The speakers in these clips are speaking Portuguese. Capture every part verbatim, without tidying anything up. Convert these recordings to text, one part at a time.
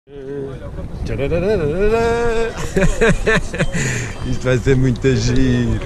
Isto vai ser muito giro.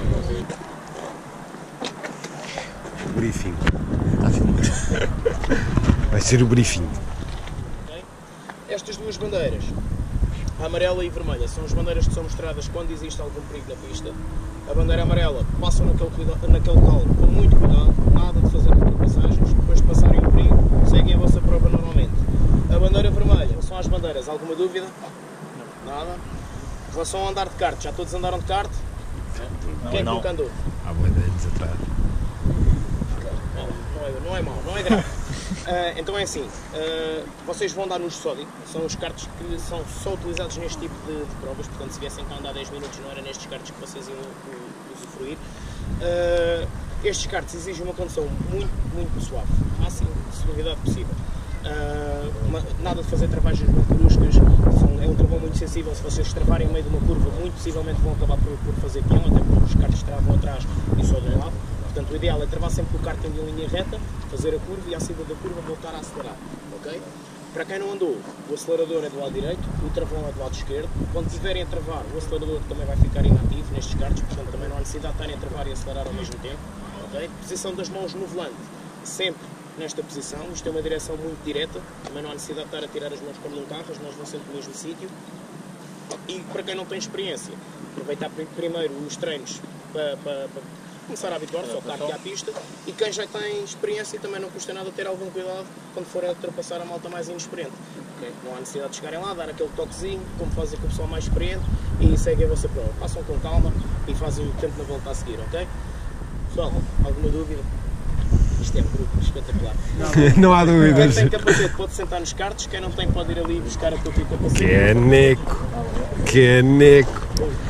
O briefing. Está a filmar. Vai ser o briefing. Estas duas bandeiras, a amarela e a vermelha, são as bandeiras que são mostradas quando existe algum perigo na pista. A bandeira amarela passam naquele, naquele local com muito cuidado, nada de fazer ultrapassagens, depois de passarem o perigo, seguem a vossa prova normalmente. A bandeira vermelha são as bandeiras, alguma dúvida? Nada. Em relação ao andar de kart, já todos andaram de kart? Não, Quem não. nunca andou? Há boi de anos atrás. Não, não, é, não é mau, não é grave. Uh, então é assim, uh, vocês vão andar nos sódio, são os karts que são só utilizados neste tipo de, de provas, portanto se viessem cá andar dez minutos não era nestes karts que vocês iam uh, usufruir. Uh, estes karts exigem uma condução muito, muito suave, máximo de suavidade possível. Uh, uma, nada de fazer travagens muito bruscas, são, é um travão muito sensível, se vocês travarem no meio de uma curva, muito possivelmente vão acabar por, por fazer peão, até porque os karts travam atrás e só de um lado. Portanto, o ideal é travar sempre o kart em linha reta, fazer a curva e à saída da curva voltar a acelerar, ok? Para quem não andou, o acelerador é do lado direito, o travão é do lado esquerdo. Quando estiverem a travar, o acelerador também vai ficar inativo nestes karts, portanto também não há necessidade de estarem a travar e acelerar ao mesmo tempo, ok? Posição das mãos no volante, sempre nesta posição, isto é uma direção muito direta, também não há necessidade de estar a tirar as mãos como num carro, as mãos vão sempre no mesmo sítio. E para quem não tem experiência, aproveitar primeiro os treinos para, para, para começar a habituar-se ao kart e à pista, e quem já tem experiência também não custa nada ter algum cuidado quando forem a ultrapassar a malta mais inexperiente. Okay? Não há necessidade de chegarem lá, dar aquele toquezinho, como fazem com o pessoal mais experiente, e seguem a vossa prova. Passam com calma e fazem o tempo na volta a seguir, ok? Pessoal, alguma dúvida? Isto é um grupo espetacular. Não, não há dúvidas. Quem tem capacete pode sentar nos karts, quem não tem pode ir ali buscar a tua capacete. Que é neco, que é neco.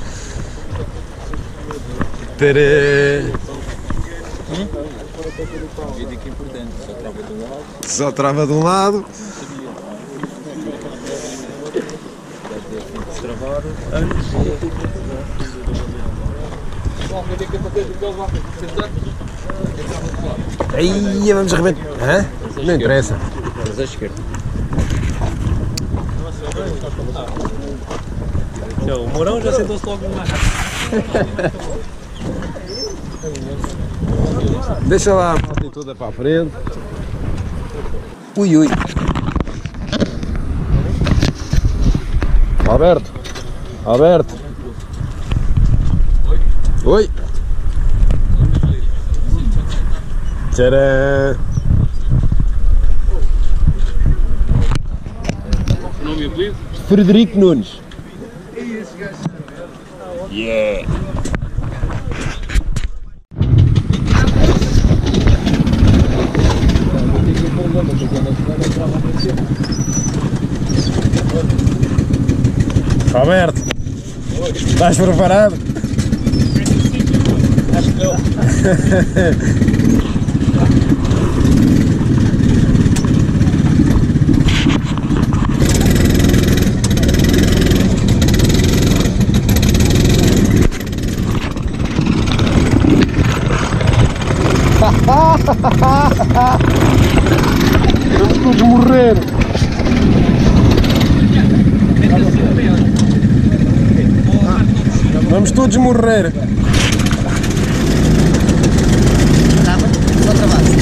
Hum? Vídeo que é importante, só trava de um lado. Só trava de um lado. Se travar antes. Aí vamos arrebentar. Hã? Não interessa. Mas à esquerda. O Mourão já sentou-se logo na Deixa lá a moto toda para a frente. Ui, ui. Alberto. Alberto. Oi. Tcharam. Nome e apelido? Frederico Nunes. Yeah. Alberto, estás preparado? Acho que não. Vamos todos morrer. Vamos todos morrer. Trava, só travado.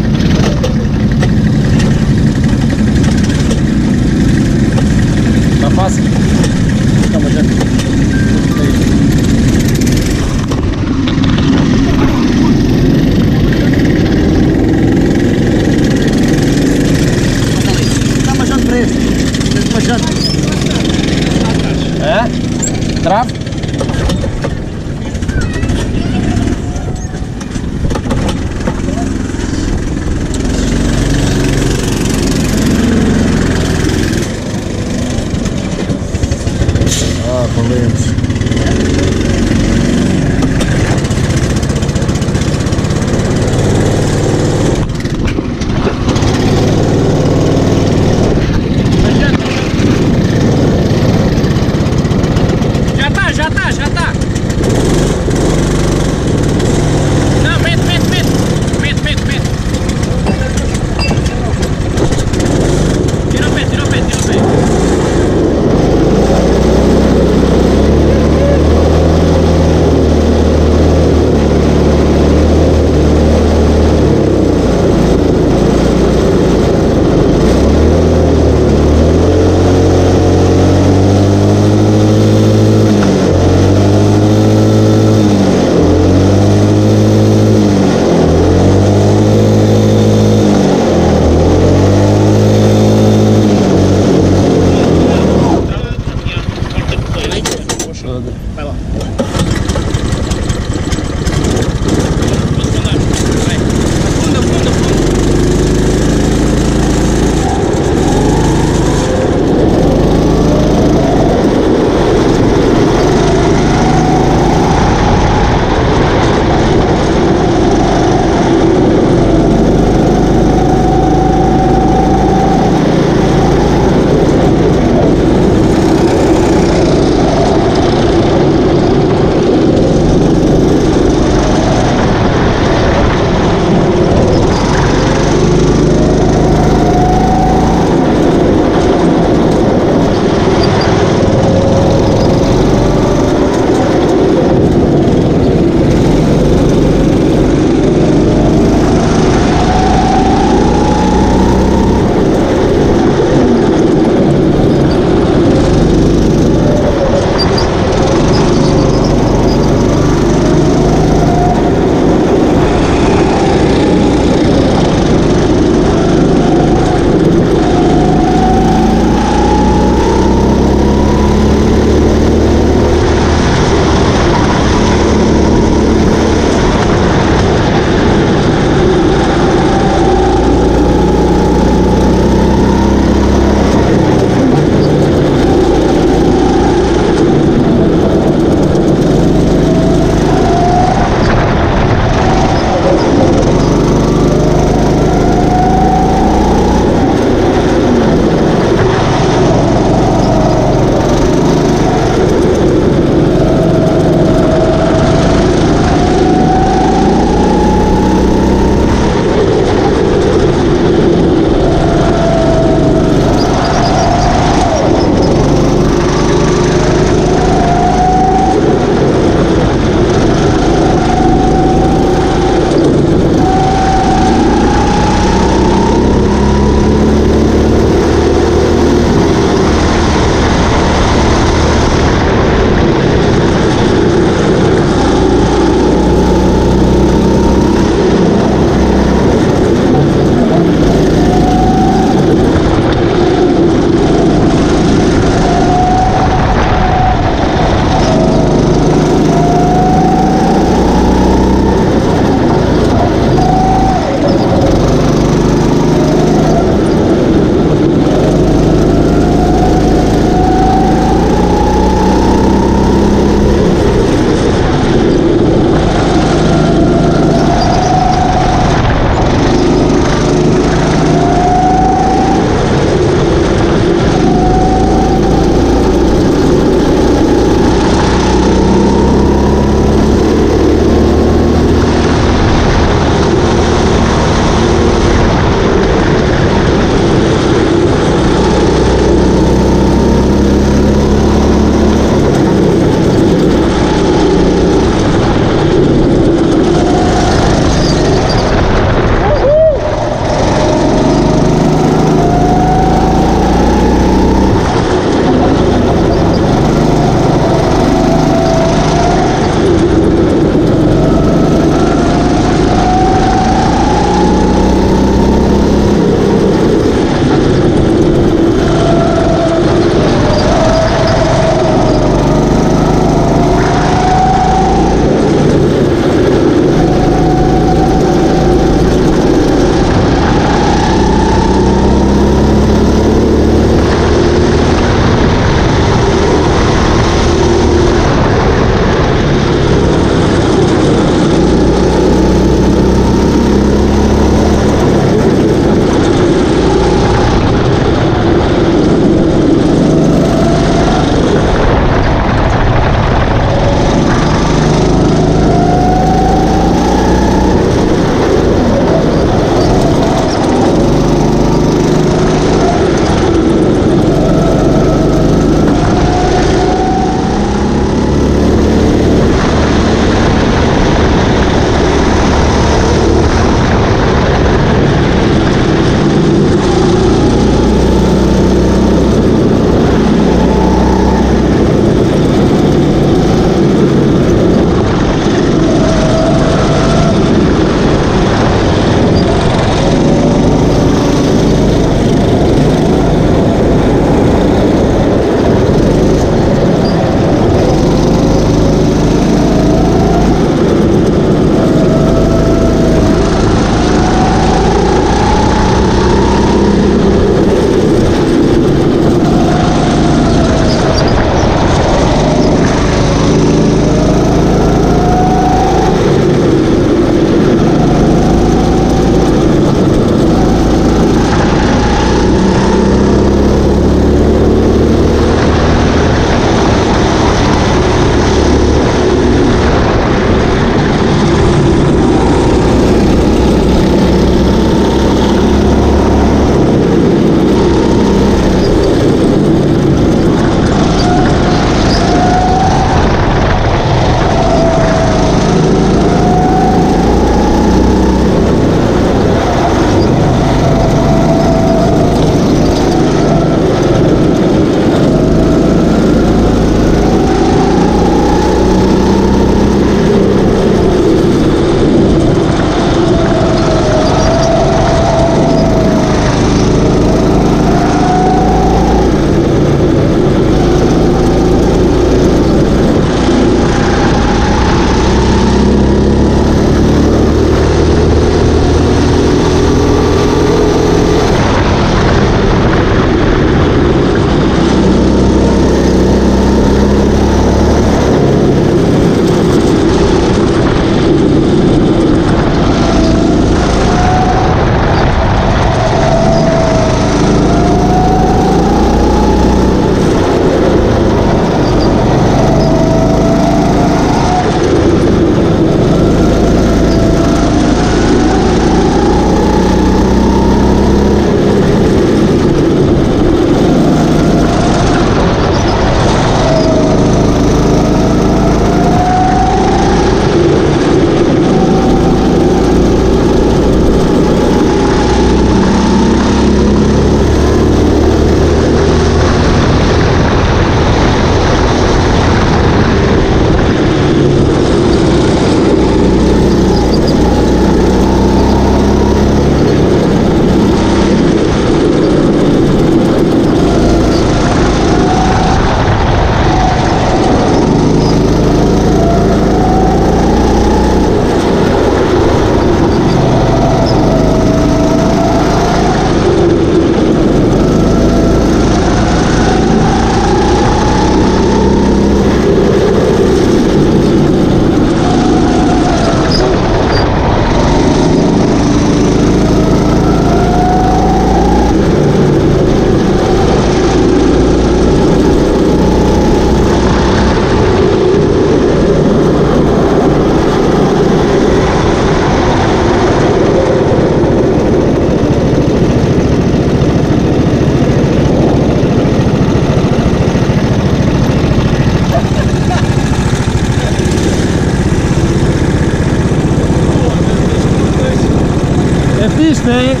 fixe, não é?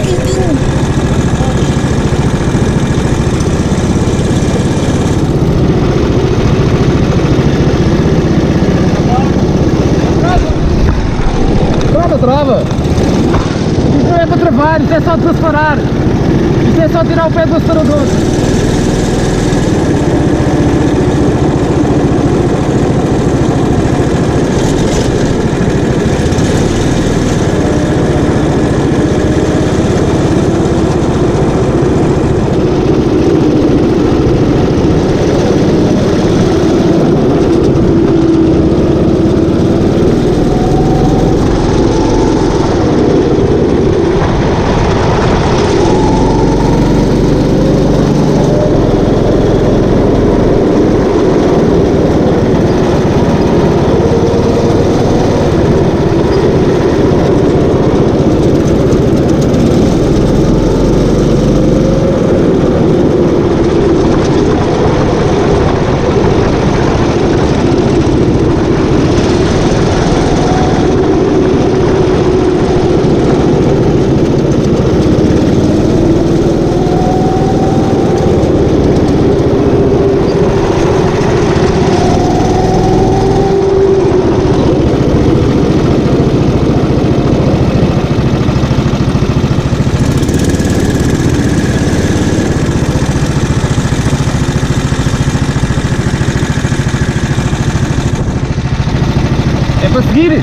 Trava, trava! Isto não é para travar, isto é só desacelerar! Isto é só tirar o pé do acelerador! É para seguir?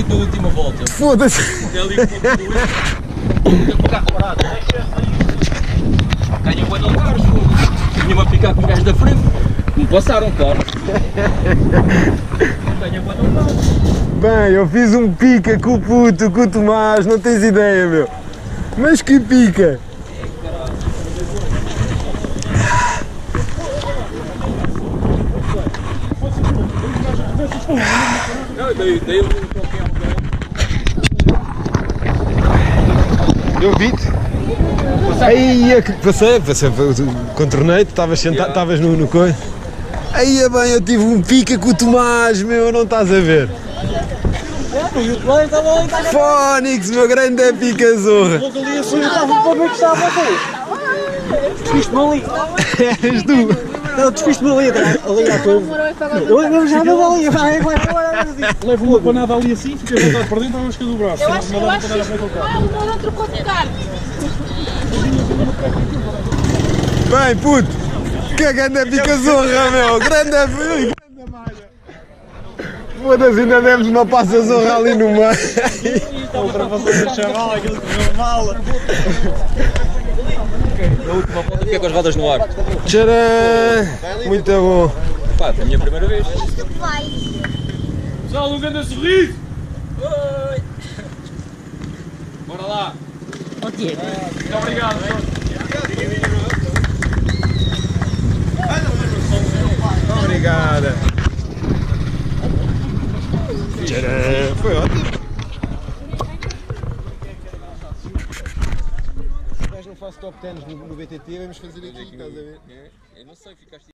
sítio da última volta. Foda-se! É ali com o carro parado. Ganha o anel carros. Vinha-me a picar com os gajos da frente. Me passaram, claro. Ganha o anel carros. Bem, eu fiz um pica com o puto, com o Tomás, não tens ideia, meu. Mas que pica! Não, daí, daí eu Eu vi-te. Aí, é que passei, passei, contornei-te, estavas sentado, estavas no, no coisa. Aí é bem, eu tive um pica com o Tomás, meu, não estás a ver? Fónix, meu grande é pica zorra. Despiste-me ali. És tu. Não, despiste-me ali, ali à curva. Eu já não ali, vai, vai, vai. Levo uma panada ali assim, fiquei voltado para dentro, acho que do braço. Eu acho que eu acho que o não trocou de carro. Bem, puto, que grande é pica zorra, meu, grande é grande malha. Foda-se, ainda demos uma passa zorra ali no meio. Outra passou no chaval, aquilo que não mala. na última volta fiquei com as rodas no ar. Tcharam! Muito bom. Pá, foi a minha primeira vez. Pessoal, um grande sorriso! Oi! Bora lá! Muito obrigado! Obrigada. Tcharam! Foi ótimo. Se não faço top dez no, no B T T, vamos fazer aqui, estás a ver? Eu não sei, ficaste